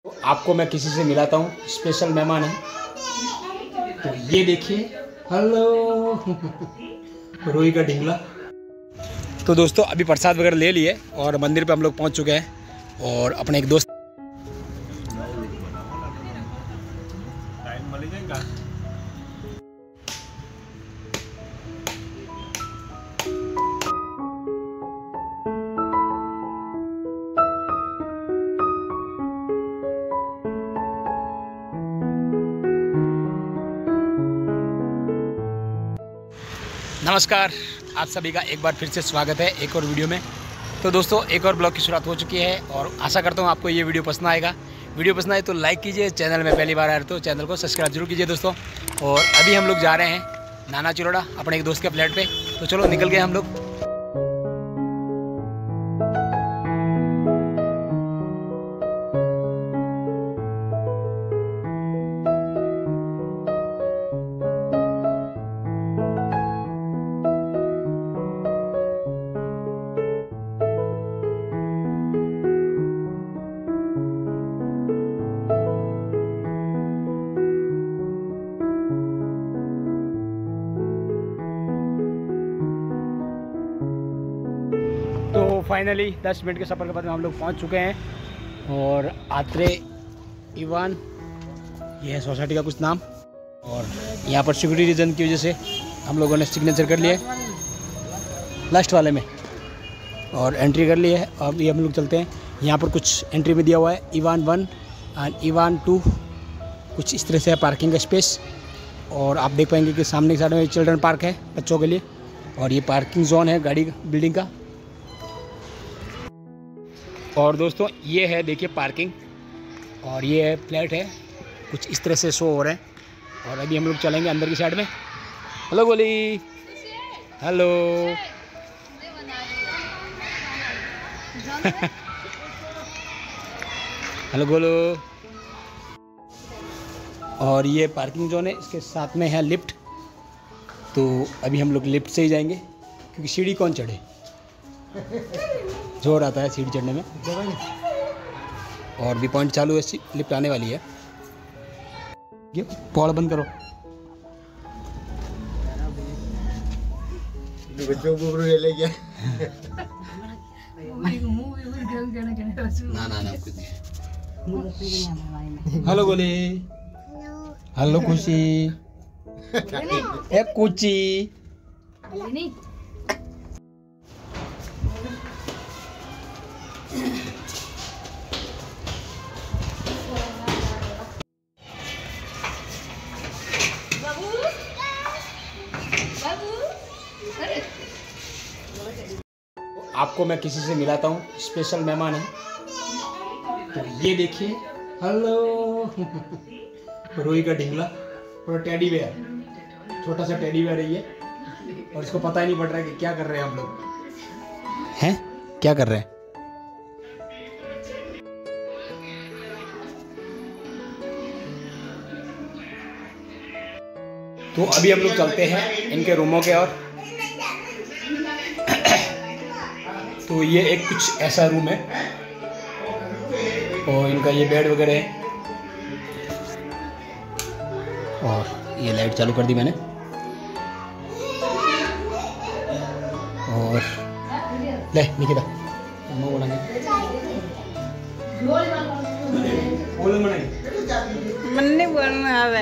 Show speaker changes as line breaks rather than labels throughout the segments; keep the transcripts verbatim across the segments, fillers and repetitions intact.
आपको मैं किसी से मिलाता हूँ, स्पेशल मेहमान है। तो ये देखिए, हेलो रोई का ढिंगला। तो दोस्तों अभी प्रसाद वगैरह ले लिए और मंदिर पे हम लोग पहुँच चुके हैं और अपने एक दोस्त नमस्कार, आप सभी का एक बार फिर से स्वागत है एक और वीडियो में। तो दोस्तों एक और ब्लॉग की शुरुआत हो चुकी है और आशा करता हूँ आपको ये वीडियो पसंद आएगा। वीडियो पसंद आए तो लाइक कीजिए, चैनल में पहली बार आए तो चैनल को सब्सक्राइब जरूर कीजिए दोस्तों। और अभी हम लोग जा रहे हैं नाना चिरोड़ा अपने एक दोस्त के फ्लैट पे। तो चलो निकल गए हम लोग। तो फाइनली दस मिनट के सफ़र के बाद हम लोग पहुंच चुके हैं और आत्रे इवान, ये है सोसाइटी का कुछ नाम। और यहाँ पर सिक्योरिटी रीज़न की वजह से हम लोगों ने सिग्नेचर कर लिया है लास्ट वाले में और एंट्री कर ली है। अब ये हम लोग चलते हैं। यहाँ पर कुछ एंट्री में दिया हुआ है इवान वन एंड इवान टू, कुछ इस तरह से है पार्किंग का स्पेस। और आप देख पाएंगे कि सामने की साइड में चिल्ड्रन पार्क है बच्चों के लिए और ये पार्किंग जोन है गाड़ी बिल्डिंग का। और दोस्तों ये है देखिए पार्किंग और ये है फ्लैट है, कुछ इस तरह से शो हो रहे हैं। और अभी हम लोग चलेंगे अंदर की साइड में। हेलो गोली, हेलो हेलो गोलो। और ये पार्किंग जोन है, इसके साथ में है लिफ्ट। तो अभी हम लोग लिफ्ट से ही जाएंगे क्योंकि सीढ़ी कौन चढ़े, जोर आता है सीढ़ी चढ़ने में। और भी पॉइंट चालू है, लिफ्ट आने वाली है। ये पौड़ बंद करो। बच्चों को ले गया। ना ना ना कुछ नहीं। हेलो गोली, हेलो खुशी, एक कुची। आपको मैं किसी से मिलाता हूँ, स्पेशल मेहमान है। तो ये देखिए, हेलो रोई का ढिंगला, पूरा टेडी बेयर, छोटा सा टेडी बेयर है ये। और इसको पता ही नहीं पड़ रहा है कि क्या कर रहे हैं हम लोग, हैं क्या कर रहे हैं। तो अभी हम लोग चलते हैं इनके रूमों के ओर। तो ये एक कुछ ऐसा रूम है और इनका ये बेड वगैरह है। और ये लाइट चालू कर दी मैंने। और ले निकिता
मन्ने बोलना आवे।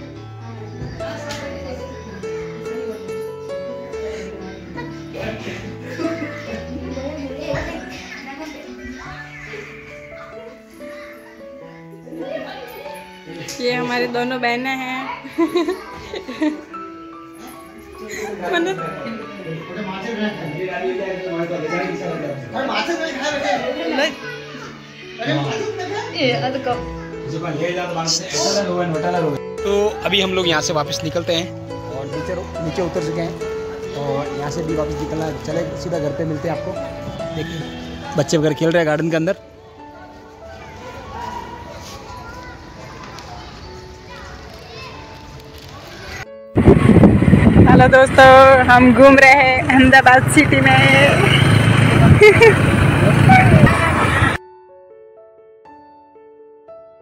ये हमारी दोनों बहनें हैं।
तो अभी हम लोग यहाँ से वापस निकलते हैं और नीचे नीचे उतर चुके हैं और यहाँ से भी वापस निकलना। चले सीधा घर पे मिलते हैं आपको। देखिए बच्चे वगैरह खेल रहे हैं गार्डन के अंदर।
हेलो दोस्तों, हम घूम रहे हैं अहमदाबाद सिटी में।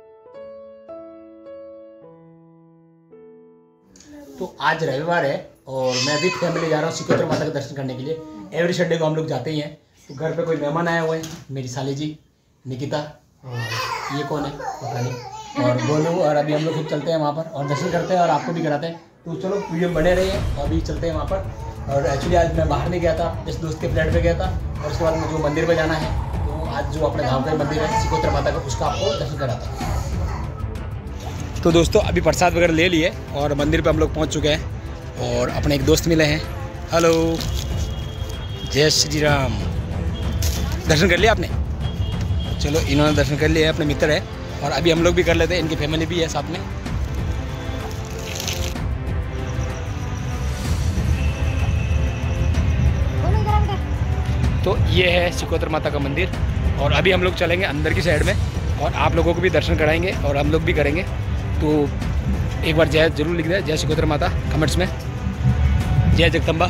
तो आज रविवार है और मैं भी फैमिली जा रहा हूँ सिकोत्र माता के दर्शन करने के लिए। एवरी संडे को हम लोग जाते ही हैं। तो घर पे कोई मेहमान आए हुए हैं, मेरी साली जी निकिता, और ये कौन है पता नहीं, और गोलू, और अभी हम लोग खुद चलते हैं वहाँ पर और दर्शन करते हैं और आपको भी कराते हैं। तो चलो वीडियो बने रही है और अभी चलते हैं वहाँ पर। और एक्चुअली आज मैं बाहर नहीं गया था, इस दोस्त के फ्लैट पे गया था और उसके बाद मुझे मंदिर पर जाना है। तो आज जो अपने गाँव का मंदिर है सिकोत्र माता का, उसका आपको दर्शन कराता हूँ। तो दोस्तों अभी प्रसाद वगैरह ले लिए और मंदिर पे हम लोग पहुंच चुके हैं और अपने एक दोस्त मिले हैं। हेलो, जय श्री राम। दर्शन कर लिया आपने? चलो, इन्होंने दर्शन कर लिया, अपने मित्र है और अभी हम लोग भी कर लेते हैं, इनकी फैमिली भी है साथ में। तो ये है सिकोत्र माता का मंदिर और अभी हम लोग चलेंगे अंदर की साइड में और आप लोगों को भी दर्शन कराएंगे और हम लोग भी करेंगे। तो एक बार जय जरूर लिख दें, जय सिकोत्र माता कमेंट्स में, जय जगदम्बा।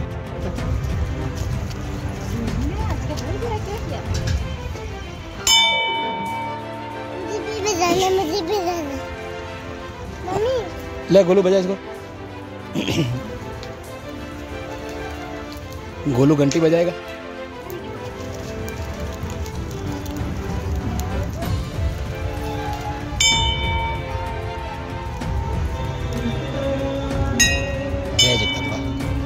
ले गोलू बजा इसको। गोलू घंटी बजाएगा। जय जगदम्बा।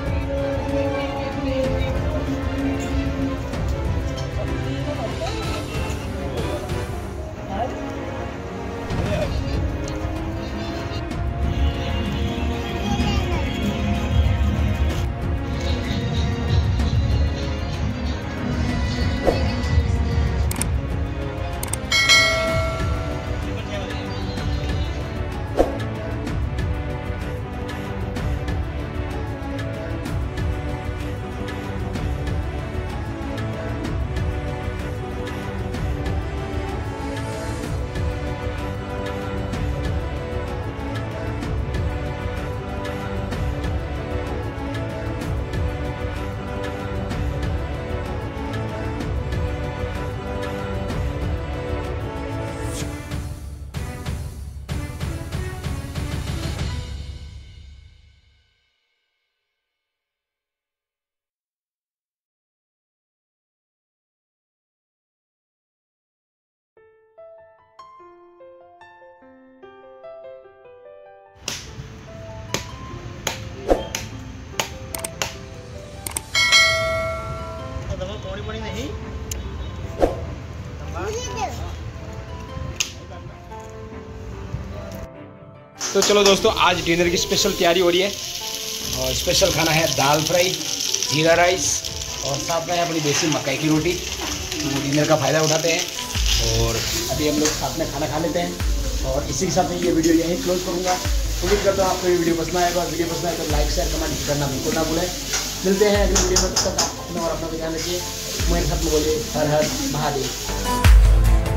तो चलो दोस्तों, आज डिनर की स्पेशल तैयारी हो रही है और स्पेशल खाना है दाल फ्राई, जीरा राइस और साथ में है अपनी देसी मकई की रोटी। तो डिनर का फ़ायदा उठाते हैं और अभी हम लोग साथ में खाना खा लेते हैं और इसी के साथ में ये वीडियो यहीं क्लोज करूँगा। उम्मीद करता हूँ आपको ये वीडियो पसंद आएगा और वीडियो पसंद आए तो लाइक शेयर कमेंट करना बिल्कुल ना भूलें। मिलते हैं अगले वीडियो में, तब तक आप अपना और अपना ध्यान रखिए। मेरे साथ में बोलिए हर हर महादेव।